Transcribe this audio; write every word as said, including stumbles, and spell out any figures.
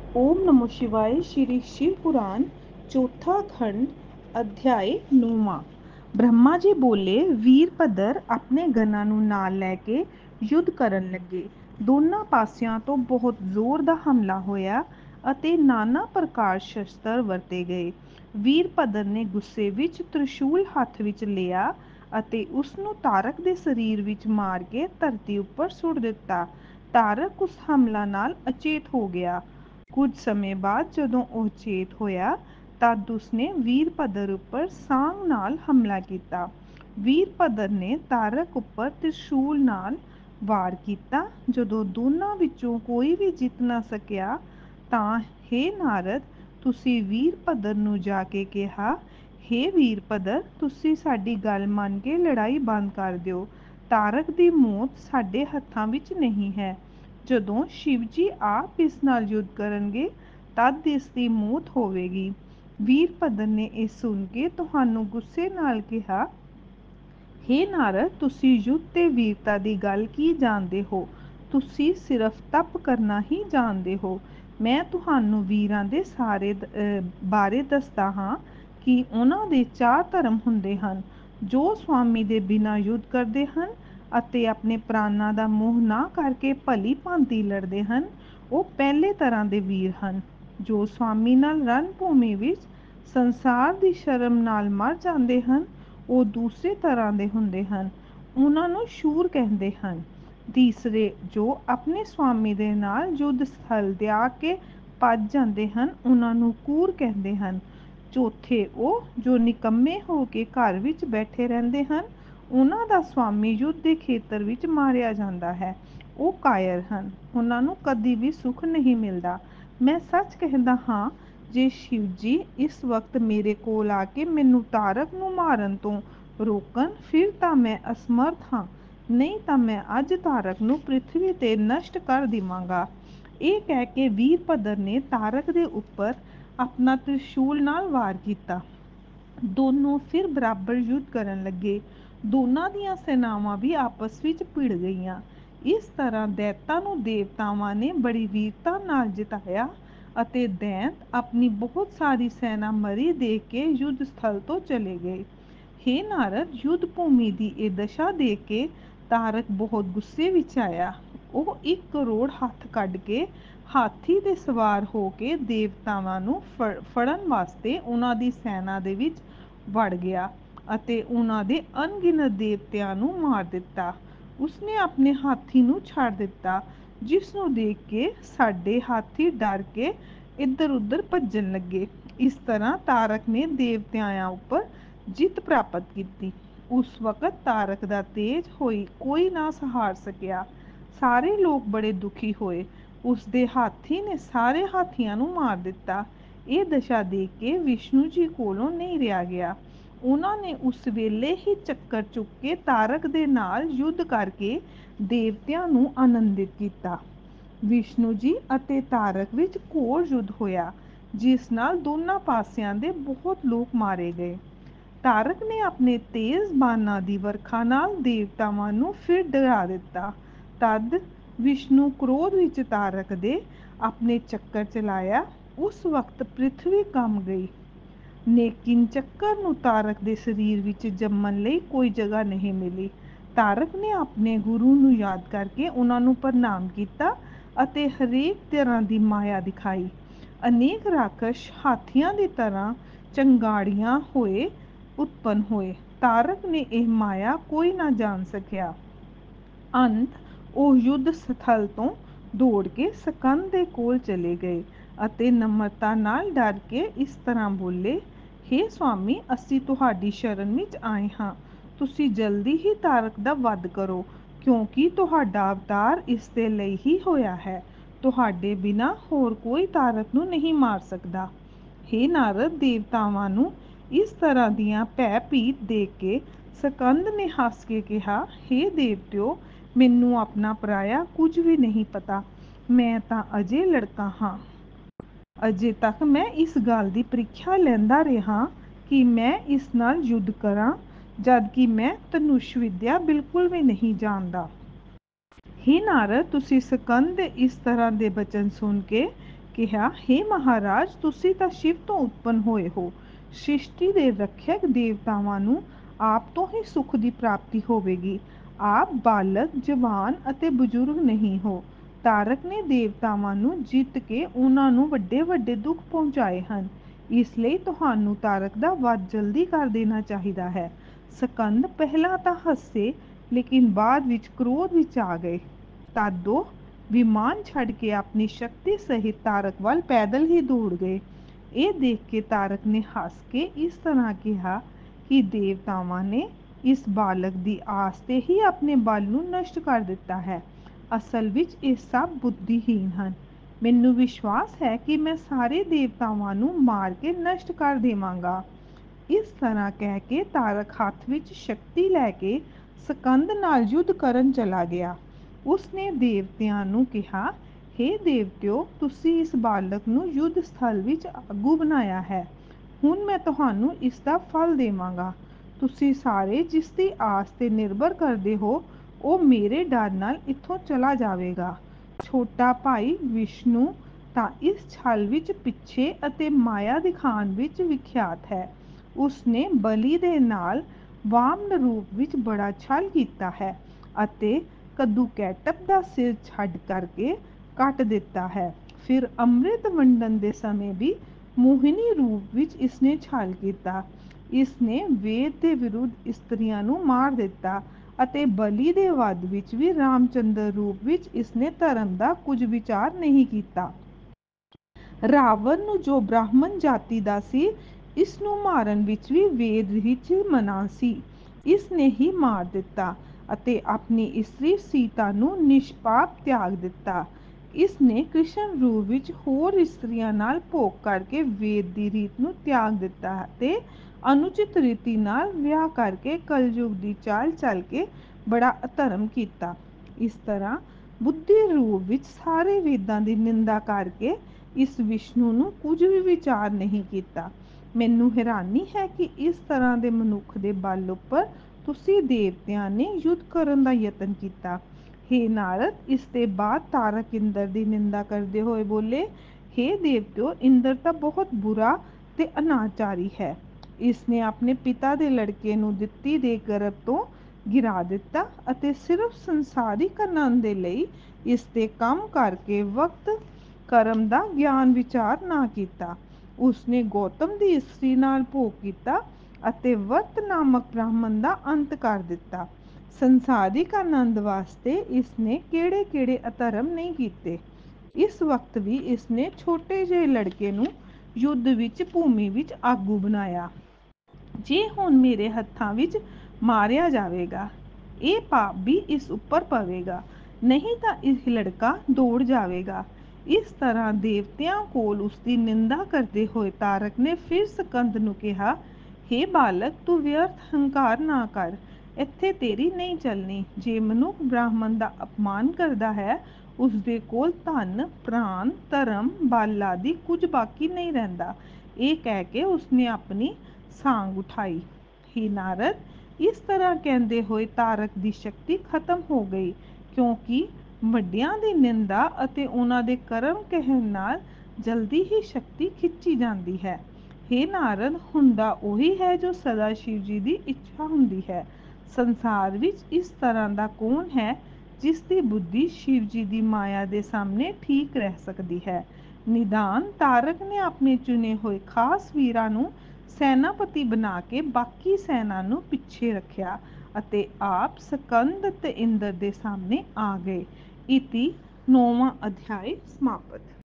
ओम नमो शिवाय। श्री शिव पुराण चौथा खंड अध्याय नौवां। ब्रह्मा जी बोले, ਵੀਰਭਦਰ ਆਪਣੇ ਗਣਾਂ ਨੂੰ ਨਾਲ ਲੈ ਕੇ ਯੁੱਧ ਕਰਨ ਲੱਗੇ। ਦੋਨਾਂ ਪਾਸਿਆਂ ਤੋਂ ਬਹੁਤ ਜ਼ੋਰ ਦਾ ਹਮਲਾ ਹੋਇਆ ਅਤੇ ਨਾਨਾ ਪ੍ਰਕਾਰ ਸ਼ਸਤਰ ਵਰਤੇ ਗਏ। ਵੀਰਭਦਰ ਨੇ ਗੁੱਸੇ ਵਿੱਚ ਤ੍ਰਿਸ਼ੂਲ ਹੱਥ ਵਿੱਚ ਲਿਆ ਅਤੇ ਉਸ ਨੂੰ ਤਾਰਕ ਦੇ ਸਰੀਰ ਵਿੱਚ ਮਾਰ ਕੇ ਧਰਤੀ ਉੱਪਰ ਸੁੱਟ ਦਿੱਤਾ। ਤਾਰਕ ਉਸ ਹਮਲਾ ਨਾਲ ਅਚੇਤ ਹੋ ਗਿਆ। ਕੁਝ ਸਮੇਂ ਬਾਅਦ ਜਦੋਂ ਉਹ ਚੇਤ ਹੋਇਆ ਤਦ ਉਸਨੇ ਵੀਰਭਦਰ ਉੱਪਰ ਸਾਂਗ ਨਾਲ ਹਮਲਾ ਕੀਤਾ। ਵੀਰਭਦਰ ਨੇ ਤਾਰਕ ਉੱਪਰ ਤ੍ਰਿਸ਼ੂਲ ਨਾਲ ਵਾਰ ਕੀਤਾ। ਜਦੋਂ ਦੋਨਾਂ ਵਿੱਚੋਂ ਕੋਈ ਵੀ ਜਿੱਤ ਨਾ ਸਕਿਆ ਤਾਂ ਹੇ ਨਾਰਦ, ਤੁਸੀਂ ਵੀਰਭਦਰ ਨੂੰ ਜਾ ਕੇ ਕਿਹਾ, ਹੇ ਵੀਰਭਦਰ, ਤੁਸੀਂ ਸਾਡੀ ਗੱਲ ਮੰਨ ਕੇ ਲੜਾਈ ਬੰਦ ਕਰ ਦਿਓ। ਤਾਰਕ ਦੀ ਮੌਤ ਸਾਡੇ ਹੱਥਾਂ ਵਿੱਚ ਨਹੀਂ ਹੈ। ਜਦੋਂ ਸ਼ਿਵ ਜੀ ਆਪ ਇਸ ਨਾਲ ਯੁੱਧ ਕਰਨਗੇ ਤਦ ਇਸ ਦੀ ਮੌਤ ਹੋਵੇਗੀ। ਵੀਰਭਦਰ ਨੇ ਇਹ ਸੁਣ ਕੇ ਤੁਹਾਨੂੰ ਗੁੱਸੇ ਨਾਲ ਕਿਹਾ, ਹੇ ਨਾਰਦ, ਤੁਸੀਂ ਯੁੱਧ ਤੇ ਵੀਰਤਾ ਦੀ ਗੱਲ ਕੀ ਜਾਣਦੇ ਹੋ? ਤੁਸੀਂ ਸਿਰਫ ਤਪ ਕਰਨਾ ਹੀ ਜਾਣਦੇ ਹੋ। ਮੈਂ ਤੁਹਾਨੂੰ ਵੀਰਾਂ ਦੇ ਸਾਰੇ ਬਾਰੇ ਦੱਸਦਾ ਹਾਂ ਕਿ ਉਹਨਾਂ ਦੇ ਚਾਰ ਧਰਮ ਹੁੰਦੇ ਹਨ। ਜੋ ਸਵਾਮੀ ਦੇ ਬਿਨਾਂ ਯੁੱਧ ਕਰਦੇ ਹਨ ਅਤੇ ਆਪਣੇ ਪ੍ਰਾਣਾਂ ਦਾ ਮੋਹ ਨਾ ਕਰਕੇ ਭਲੀ ਭਾਂਤੀ ਲੜਦੇ ਹਨ, ਉਹ ਪਹਿਲੇ ਤਰ੍ਹਾਂ ਦੇ ਵੀਰ ਹਨ। ਜੋ ਸਵਾਮੀ ਨਾਲ ਰਣ ਭੂਮੀ ਵਿੱਚ ਸੰਸਾਰ ਦੀ ਸ਼ਰਮ ਨਾਲ ਮਰ ਜਾਂਦੇ ਹਨ, ਉਹ ਦੂਸਰੇ ਤਰ੍ਹਾਂ ਦੇ ਹੁੰਦੇ ਹਨ। ਉਹਨਾਂ ਨੂੰ ਸ਼ੂਰ ਕਹਿੰਦੇ ਹਨ। ਤੀਸਰੇ, ਜੋ ਆਪਣੇ ਸਵਾਮੀ ਦੇ ਨਾਲ ਯੁੱਧ ਸਥਲ ਤਿਆਗ ਕੇ ਭੱਜ ਜਾਂਦੇ ਹਨ, ਉਹਨਾਂ ਨੂੰ ਕੂਰ ਕਹਿੰਦੇ ਹਨ। ਚੌਥੇ, ਉਹ ਜੋ ਨਿਕੰਮੇ ਹੋ ਕੇ ਘਰ ਵਿੱਚ ਬੈਠੇ ਰਹਿੰਦੇ ਹਨ, ਉਹਨਾਂ ਦਾ ਸਵਾਮੀ ਯੁੱਧ ਦੇ ਖੇਤਰ ਵਿੱਚ ਮਾਰਿਆ ਜਾਂਦਾ ਹੈ, ਉਹ ਕਾਇਰ ਹਨ। ਉਹਨਾਂ ਨੂੰ ਕਦੀ ਵੀ ਸੁੱਖ ਨਹੀਂ ਮਿਲਦਾ। ਮੈਂ ਸੱਚ ਕਹਿੰਦਾ ਹਾਂ, ਜੇ ਸ਼ਿਵ ਜੀ ਇਸ ਵਕਤ ਮੇਰੇ ਕੋਲ ਆ ਕੇ ਮੈਨੂੰ ਤਾਰਕ ਨੂੰ ਮਾਰਨ ਤੋਂ ਰੋਕਣ ਫਿਰ ਤਾਂ ਮੈਂ ਅਸਮਰਥ ਹਾਂ, ਨਹੀਂ ਤਾਂ ਮੈਂ ਅੱਜ ਤਾਰਕ ਨੂੰ ਪ੍ਰਿਥਵੀ ਤੇ ਨਸ਼ਟ ਕਰ ਦੇਵਾਂਗਾ। ਇਹ ਕਹਿ ਕੇ ਵੀਰਭਦਰ ਨੇ ਤਾਰਕ ਦੇ ਉੱਪਰ ਆਪਣਾ ਤ੍ਰਿਸ਼ੂਲ ਨਾਲ ਵਾਰ ਕੀਤਾ। ਦੋਨੋਂ ਫਿਰ ਬਰਾਬਰ ਯੁੱਧ ਕਰਨ ਲੱਗੇ। ਦੋਨਾਂ ਦੀਆਂ ਸੈਨਾਵਾਂ ਵੀ ਆਪਸ ਵਿੱਚ ਭਿੜ ਗਈਆਂ। ਇਸ ਤਰ੍ਹਾਂ ਦੈਤਾਂ ਨੂੰ ਦੇਵਤਾਵਾਂ ਨੇ ਬੜੀ ਵੀਰਤਾ ਨਾਲ ਜਿਤਾਇਆ ਅਤੇ ਦੈਂਤ ਆਪਣੀ ਬਹੁਤ ਸਾਰੀ ਸੈਨਾ ਮਰੀ ਦੇਖ ਕੇ ਯੁੱਧ ਸਥਲ ਤੋਂ ਚਲੇ ਗਏ। ਹੇ ਨਾਰਦ, ਯੁੱਧ ਭੂਮੀ ਦੀ ਇਹ ਦਸ਼ਾ ਦੇਖ ਕੇ ਤਾਰਕ ਬਹੁਤ ਗੁੱਸੇ ਵਿੱਚ ਆਇਆ। ਉਹ ਇੱਕ ਕਰੋੜ ਹੱਥ ਕੱਢ ਕੇ ਹਾਥੀ ਤੇ ਸਵਾਰ ਹੋ ਕੇ ਦੇਵਤਾਵਾਂ ਨੂੰ ਫੜ ਫੜਨ ਵਾਸਤੇ ਉਹਨਾਂ ਦੀ ਸੈਨਾ ਦੇ ਵਿੱਚ ਵੜ ਗਿਆ ਅਤੇ ਉਹਨਾਂ ਦੇ ਅਣਗਿਣਤ ਦੇਵਤਿਆਂ ਨੂੰ ਮਾਰ ਦਿੱਤਾ। ਉਸਨੇ ਆਪਣੇ ਹਾਥੀ ਨੂੰ ਛੱਡ ਦਿੱਤਾ, ਜਿਸ ਨੂੰ ਦੇਖ ਕੇ ਸਾਡੇ ਹਾਥੀ ਡਰ ਕੇ ਇੱਧਰ ਉੱਧਰ ਭੱਜਣ ਲੱਗੇ। ਇਸ ਤਰ੍ਹਾਂ ਤਾਰਕ ਨੇ ਦੇਵਤਿਆਂ ਉੱਪਰ ਜਿੱਤ ਪ੍ਰਾਪਤ ਕੀਤੀ। ਉਸ ਵਕਤ ਤਾਰਕ ਦਾ ਤੇਜ ਹੋਈ ਕੋਈ ਨਾ ਸਹਾਰ ਸਕਿਆ। ਸਾਰੇ ਲੋਕ ਬੜੇ ਦੁਖੀ ਹੋਏ। ਉਸਦੇ ਹਾਥੀ ਨੇ ਸਾਰੇ ਹਾਥੀਆਂ ਨੂੰ ਮਾਰ ਦਿੱਤਾ। ਇਹ ਦਸ਼ਾ ਦੇਖ ਕੇ ਵਿਸ਼ਨੂੰ ਜੀ ਕੋਲੋਂ ਨਹੀਂ ਰਿਹਾ ਗਿਆ। ਉਹਨਾਂ ਨੇ ਉਸ ਵੇਲੇ ਹੀ ਚੱਕਰ ਚੁੱਕ ਕੇ ਤਾਰਕ ਦੇ ਨਾਲ ਯੁੱਧ ਕਰਕੇ ਦੇਵਤਿਆਂ ਨੂੰ ਆਨੰਦਿਤ ਕੀਤਾ। ਵਿਸ਼ਨੂੰ ਜੀ ਅਤੇ ਤਾਰਕ ਵਿੱਚ ਘੋਰ ਯੁੱਧ ਹੋਇਆ, ਜਿਸ ਨਾਲ ਦੋਨਾਂ ਪਾਸਿਆਂ ਦੇ ਬਹੁਤ ਲੋਕ ਮਾਰੇ ਗਏ। ਤਾਰਕ ਨੇ ਆਪਣੇ ਤੇਜ਼ ਬਾਣਾਂ ਦੀ ਵਰਖਾ ਨਾਲ ਦੇਵਤਾਵਾਂ ਨੂੰ ਫਿਰ ਡਰਾ ਦਿੱਤਾ। ਤਦ ਵਿਸ਼ਨੂੰ ਕ੍ਰੋਧ ਵਿੱਚ ਤਾਰਕ ਦੇ ਆਪਣੇ ਚੱਕਰ ਚਲਾਇਆ। ਉਸ ਵਕਤ ਪ੍ਰਿਥਵੀ ਕੰਬ ਗਈ। ਲੇਕਿਨ ਚੱਕਰ ਨੂੰ ਤਾਰਕ ਦੇ ਸਰੀਰ ਵਿੱਚ ਜੰਮਣ ਲਈ ਕੋਈ ਜਗ੍ਹਾ ਨਹੀਂ ਮਿਲੀ। ਤਾਰਕ ਨੇ ਆਪਣੇ ਗੁਰੂ ਨੂੰ ਯਾਦ ਕਰਕੇ ਉਹਨਾਂ ਨੂੰ ਪ੍ਰਣਾਮ ਕੀਤਾ ਅਤੇ ਹਰੇਕ ਤਰ੍ਹਾਂ ਦੀ ਮਾਇਆ ਦਿਖਾਈ। ਅਨੇਕ ਰਾਖਸ਼ ਹਾਥੀਆਂ ਦੀ ਤਰ੍ਹਾਂ ਚੰਗਾੜੀਆਂ ਹੋਏ ਉਤਪੰਨ ਹੋਏ। ਤਾਰਕ ਨੇ ਇਹ ਮਾਇਆ ਕੋਈ ਨਾ ਜਾਣ ਸਕਿਆ। ਅੰਤ ਉਹ ਯੁੱਧ ਸਥਲ ਤੋਂ ਦੌੜ ਕੇ ਸਕੰਦ ਦੇ ਕੋਲ ਚਲੇ ਗਏ ਅਤੇ ਨਮਰਤਾ ਨਾਲ ਡਰ ਕੇ ਇਸ ਤਰ੍ਹਾਂ ਬੋਲੇ, ਹੇ ਸਵਾਮੀ, ਅਸੀਂ ਤੁਹਾਡੀ ਸ਼ਰਨ ਵਿੱਚ ਆਏ ਹਾਂ। ਤੁਸੀਂ ਜਲਦੀ ਹੀ ਤਾਰਕ ਦਾ ਵੱਧ ਕਰੋ, ਕਿਉਂਕਿ ਤੁਹਾਡਾ ਅਵਤਾਰ ਇਸ ਦੇ ਲਈ ਹੀ ਹੋਇਆ ਹੈ। ਤੁਹਾਡੇ ਬਿਨਾਂ ਹੋਰ ਕੋਈ ਤਾਰਕ ਨੂੰ ਨਹੀਂ ਮਾਰ ਸਕਦਾ। ਹੇ ਨਾਰਦ, ਦੇਵਤਾਵਾਂ ਨੂੰ ਇਸ ਤਰ੍ਹਾਂ ਦੀਆਂ ਭੈ ਭੀਤ ਦੇਖ ਕੇ ਸਕੰਦ ਨੇ ਹੱਸ ਕੇ ਕਿਹਾ, ਹੇ ਦੇਵਤਿਓ, ਮੈਨੂੰ ਆਪਣਾ ਪਰਾਇਆ ਕੁਝ ਵੀ ਨਹੀਂ ਪਤਾ। ਮੈਂ ਤਾਂ ਅਜੇ ਲੜਕਾ ਹਾਂ। ਅਜੇ ਤੱਕ ਮੈਂ ਇਸ ਗੱਲ ਦੀ ਪ੍ਰੀਖਿਆ ਲੈਂਦਾ ਰਿਹਾ ਕਿ ਮੈਂ ਇਸ ਨਾਲ ਯੁੱਧ ਕਰਾਂ, ਜਦ ਕਿ ਮੈਂ ਧਨੁਸ਼ ਵਿੱਦਿਆ ਬਿਲਕੁਲ ਵੀ ਨਹੀਂ ਜਾਣਦਾ। ਹੇ ਨਾਰਦ, ਤੁਸੀਂ ਸਕੰਦ ਦੇ ਇਸ ਤਰ੍ਹਾਂ ਦੇ ਬਚਨ ਸੁਣ ਕੇ ਕਿਹਾ, ਹੇ ਮਹਾਰਾਜ, ਤੁਸੀਂ ਤਾਂ ਸ਼ਿਵ ਤੋਂ ਉਤਪੰਨ ਹੋਏ ਹੋ। ਸ੍ਰਿਸ਼ਟੀ ਦੇ ਰੱਖਿਅਕ ਦੇਵਤਾਵਾਂ ਨੂੰ ਆਪ ਤੋਂ ਹੀ ਸੁੱਖ ਦੀ ਪ੍ਰਾਪਤੀ ਹੋਵੇਗੀ। ਆਪ ਬਾਲਕ, ਜਵਾਨ ਅਤੇ ਬਜ਼ੁਰਗ ਨਹੀਂ ਹੋ। ਤਾਰਕ ਨੇ ਦੇਵਤਾਵਾਂ ਨੂੰ ਜਿੱਤ ਕੇ ਉਹਨਾਂ ਨੂੰ ਵੱਡੇ ਵੱਡੇ ਦੁੱਖ ਪਹੁੰਚਾਏ ਹਨ। ਇਸ ਲਈ ਤੁਹਾਨੂੰ ਤਾਰਕ ਦਾ ਵੱਧ ਜਲਦੀ ਕਰ ਦੇਣਾ ਚਾਹੀਦਾ ਹੈ। ਸਕੰਦ ਪਹਿਲਾਂ ਤਾਂ ਹੱਸੇ, ਲੇਕਿਨ ਬਾਅਦ ਵਿੱਚ ਕ੍ਰੋਧ ਵਿੱਚ ਆ ਗਏ। ਤਦ ਉਹ ਵਿਮਾਨ ਛੱਡ ਕੇ ਆਪਣੀ ਸ਼ਕਤੀ ਸਹਿਤ ਤਾਰਕ ਵੱਲ ਪੈਦਲ ਹੀ ਦੌੜ ਗਏ। ਇਹ ਦੇਖ ਕੇ ਤਾਰਕ ਨੇ ਹੱਸ ਕੇ ਇਸ ਤਰ੍ਹਾਂ ਕਿਹਾ ਕਿ ਦੇਵਤਾਵਾਂ ਨੇ ਇਸ ਬਾਲਕ ਦੀ ਆਸ ਤੇ ਹੀ ਆਪਣੇ ਬਲ ਨੂੰ ਨਸ਼ਟ ਕਰ ਦਿੱਤਾ ਹੈ। ਅਸਲ ਵਿੱਚ ਇਹ ਸਭ ਬੁੱਧੀਹੀਨ ਹਨ। ਮੈਨੂੰ ਵਿਸ਼ਵਾਸ ਹੈ ਕਿ ਮੈਂ ਸਾਰੇ ਦੇਵਤਾਵਾਂ ਨੂੰ ਮਾਰ ਕੇ ਨਸ਼ਟ ਕਰ ਦੇਵਾਂਗਾ। ਇਸ ਤਰ੍ਹਾਂ ਕਹਿ ਕੇ ਤਾਰਕ ਹੱਥ ਵਿੱਚ ਸ਼ਕਤੀ ਲੈ ਕੇ ਸਕੰਦ ਨਾਲ ਯੁੱਧ ਕਰਨ ਚਲਾ ਗਿਆ। ਉਸਨੇ ਦੇਵਤਿਆਂ ਨੂੰ ਕਿਹਾ, ਹੇ ਦੇਵਤਿਓ, ਤੁਸੀਂ ਇਸ ਬਾਲਕ ਨੂੰ ਯੁੱਧ ਸਥਲ ਵਿੱਚ ਆਗੂ ਬਣਾਇਆ ਹੈ। ਹੁਣ ਮੈਂ ਤੁਹਾਨੂੰ ਇਸ ਦਾ ਫਲ ਦੇਵਾਂਗਾ। ਤੁਸੀਂ ਸਾਰੇ ਜਿਸ ਦੀ ਆਸ ਤੇ ਨਿਰਭਰ ਕਰਦੇ ਹੋ, ਉਹ ਮੇਰੇ ਡਰ ਨਾਲ ਇੱਥੋਂ ਚਲਾ ਜਾਵੇਗਾ। ਛੋਟਾ ਭਾਈ ਵਿਸ਼ਨੂੰ ਤਾਂ ਇਸ ਛਲ ਵਿੱਚ ਪਿੱਛੇ ਅਤੇ ਮਾਇਆ ਦਿਖਾਉਣ ਵਿੱਚ ਵਿਖਿਆਤ ਹੈ। ਉਸਨੇ ਬਲੀ ਦੇ ਨਾਲ ਵਾਮਨ ਰੂਪ ਵਿੱਚ ਬੜਾ ਛਲ ਕੀਤਾ ਹੈ ਅਤੇ ਕਦੂਕੈਟਪ ਦਾ ਸਿਰ ਛੱਡ ਕਰਕੇ ਕੱਟ ਦਿੱਤਾ ਹੈ। ਫਿਰ ਅੰਮ੍ਰਿਤ ਵੰਡਣ ਦੇ ਸਮੇਂ ਵੀ ਮੋਹਿਨੀ ਰੂਪ ਵਿੱਚ ਇਸਨੇ ਛਲ ਕੀਤਾ। ਇਸਨੇ ਵੇਦ ਦੇ ਵਿਰੁੱਧ ਇਸਤਰੀਆਂ ਨੂੰ ਮਾਰ ਦਿੱਤਾ ਅਤੇ ਬਲੀ ਦੇ ਵੱਧ ਵਿੱਚ ਵੀ ਰਾਮਚੰਦਰ ਰੂਪ ਵਿੱਚ ਇਸਨੇ ਧਰਮ ਦਾ ਕੁਝ ਵਿਚਾਰ ਨਹੀਂ ਕੀਤਾ। ਰਾਵਣ ਨੂੰ, ਜੋ ਬ੍ਰਾਹਮਣ ਜਾਤੀ ਦਾ ਸੀ, ਇਸ ਨੂੰ ਮਾਰਨ ਵਿੱਚ ਵੀ ਵੇਦ ਵਿੱਚ ਮਨਾ ਸੀ। ਇਸ ਨੇ ਹੀ ਮਾਰ ਦਿੱਤਾ ਅਤੇ ਆਪਣੀ ਇਸਤਰੀ ਸੀਤਾ ਨੂੰ ਨਿਸ਼ਪਾਪ ਤਿਆਗ ਦਿੱਤਾ। ਇਸ ਨੇ ਕ੍ਰਿਸ਼ਨ ਰੂਪ ਵਿੱਚ ਹੋਰ ਇਸਤਰੀਆਂ ਨਾਲ ਭੋਗ ਕਰਕੇ ਵੇਦ ਦੀ ਰੀਤ ਨੂੰ ਤਿਆਗ ਦਿੱਤਾ ਅਤੇ ਅਨੁਚਿਤ ਰੀਤੀ ਨਾਲ ਵਿਆਹ ਕਰਕੇ ਕਲਯੁਗ ਦੀ ਚਾਲ ਚੱਲ ਕੇ ਬੜਾ ਅਧਰਮ ਕੀਤਾ। ਇਸ ਤਰ੍ਹਾਂ ਬੁੱਧੀ ਰੂਪ ਵਿੱਚ ਸਾਰੇ ਵੇਦਾਂ ਦੀ ਨਿੰਦਾ ਕਰਕੇ ਇਸ ਵਿਸ਼ਨੂੰ ਨੂੰ ਕੁਝ ਵੀ ਵਿਚਾਰ ਨਹੀਂ ਕੀਤਾ। ਮੈਨੂੰ ਹੈਰਾਨੀ ਹੈ ਕਿ ਇਸ ਤਰ੍ਹਾਂ ਦੇ ਮਨੁੱਖ ਦੇ ਬਲ ਉੱਪਰ ਤੁਸੀਂ ਦੇਵਤਿਆਂ ਨੇ ਯੁੱਧ ਕਰਨ ਦਾ ਯਤਨ ਕੀਤਾ। ਹੇ ਨਾਰਦ, ਇਸ ਦੇ ਬਾਅਦ ਤਾਰਕ ਇੰਦਰ ਦੀ ਨਿੰਦਾ ਕਰਦੇ ਹੋਏ ਬੋਲੇ, ਹੇ ਦੇਵਤਿਓ, ਇੰਦਰ ਤਾਂ ਬਹੁਤ ਬੁਰਾ ਤੇ ਅਨਾਚਾਰੀ ਹੈ। ਇਸ ਨੇ ਆਪਣੇ ਪਿਤਾ ਦੇ ਲੜਕੇ ਨੂੰ ਦਿੱਤੀ ਦੇ ਗਰਭ ਤੋਂ ਗਿਰਾ ਦਿੱਤਾ ਅਤੇ ਸਿਰਫ ਸੰਸਾਰਿਕ ਆਨੰਦ ਦੇ ਲਈ ਇਸ ਤੇ ਕੰਮ ਕਰਕੇ ਵਕਤ ਕਰਮ ਦਾ ਗਿਆਨ ਵਿਚਾਰ ਨਾ ਕੀਤਾ। ਉਸਨੇ ਗੌਤਮ ਦੀ ਇਸਤਰੀ ਨਾਲ ਭੋਗ ਕੀਤਾ ਅਤੇ ਵਰਤ ਨਾਮਕ ਬ੍ਰਾਹਮਣ ਦਾ ਅੰਤ ਕਰ ਦਿੱਤਾ। ਸੰਸਾਰਿਕ ਆਨੰਦ ਵਾਸਤੇ ਇਸਨੇ ਕਿਹੜੇ ਕਿਹੜੇ ਅਧਰਮ ਨਹੀਂ ਕੀਤੇ। ਇਸ ਵਕਤ ਵੀ ਇਸਨੇ ਛੋਟੇ ਜਿਹੇ ਲੜਕੇ ਨੂੰ ਯੁੱਧ ਵਿੱਚ ਭੂਮੀ ਵਿੱਚ ਆਗੂ ਬਣਾਇਆ। ਜੇ ਹੁਣ ਮੇਰੇ ਹੱਥਾਂ ਵਿੱਚ ਮਾਰਿਆ ਜਾਵੇਗਾ, ਇਹ ਪਾਪ ਵੀ ਇਸ ਉੱਪਰ ਪਵੇਗਾ, ਨਹੀਂ ਤਾਂ ਇਹ ਲੜਕਾ ਦੌੜ ਜਾਵੇਗਾ। ਇਸ ਤਰ੍ਹਾਂ ਦੇਵਤਿਆਂ ਕੋਲ ਉਸਦੀ ਨਿੰਦਾ ਕਰਦੇ ਹੋਏ ਤਾਰਕ ਨੇ ਫਿਰ ਸਕੰਦ ਨੂੰ ਕਿਹਾ, ਹੇ ਬਾਲਕ, ਤੂੰ ਵਿਅਰਥ ਹੰਕਾਰ ਨਾ ਕਰ। ਇੱਥੇ ਤੇਰੀ ਨਹੀਂ ਚੱਲਣੀ। ਜੇ ਮਨੁੱਖ ਬ੍ਰਾਹਮਣ ਦਾ ਅਪਮਾਨ ਕਰਦਾ ਹੈ, ਉਸਦੇ ਕੋਲ ਧਨ, ਪ੍ਰਾਣ, ਧਰਮ, ਬਲ ਆਦਿ ਕੁਝ ਬਾਕੀ ਨਹੀਂ ਰਹਿੰਦਾ। ਇਹ ਕਹਿ ਕੇ ਉਸਨੇ ਆਪਣੀ ਸਾਂਗ ਉਠਾਈ। ਹੇ ਨਾਰਦ, ਇਸ ਤਰ੍ਹਾਂ ਕਹਿੰਦੇ ਹੋਏ ਤਾਰਕ ਦੀ ਸ਼ਕਤੀ ਖਤਮ ਹੋ ਗਈ, ਕਿਉਂਕਿ ਵੱਡਿਆਂ ਦੀ ਨਿੰਦਾ ਅਤੇ ਉਹਨਾਂ ਦੇ ਕਰਮ ਕਹਿਣ ਨਾਲ ਜਲਦੀ ਹੀ ਸ਼ਕਤੀ ਖਿੱਚੀ ਜਾਂਦੀ ਹੈ। ਹੇ ਨਾਰਦ, ਹੁੰਦਾ ਉਹੀ ਹੈ ਜੋ ਸਦਾ ਸ਼ਿਵ ਜੀ ਦੀ ਇੱਛਾ ਹੁੰਦੀ ਹੈ। ਸੰਸਾਰ ਵਿੱਚ ਇਸ ਤਰ੍ਹਾਂ ਦਾ ਕੌਣ ਹੈ ਜਿਸ ਦੀ ਬੁੱਧੀ ਸ਼ਿਵ ਜੀ ਦੀ ਮਾਇਆ ਦੇ ਸਾਹਮਣੇ ਠੀਕ ਰਹਿ ਸਕਦੀ ਹੈ। ਨਿਦਾਨ ਤਾਰਕ ਨੇ ਆਪਣੇ ਚੁਣੇ ਹੋਏ ਖਾਸ ਵੀਰਾਂ ਨੂੰ ਸੈਨਾਪਤੀ ਬਣਾ ਕੇ ਬਾਕੀ ਸੈਨਾ ਨੂੰ ਪਿੱਛੇ ਰੱਖਿਆ ਅਤੇ ਆਪ ਸਕੰਦ ਤੇ ਇੰਦਰ ਦੇ ਸਾਹਮਣੇ ਆ ਗਏ। ਇਤੀ ਨੌਵਾਂ ਅਧਿਆਇ ਸਮਾਪਤ।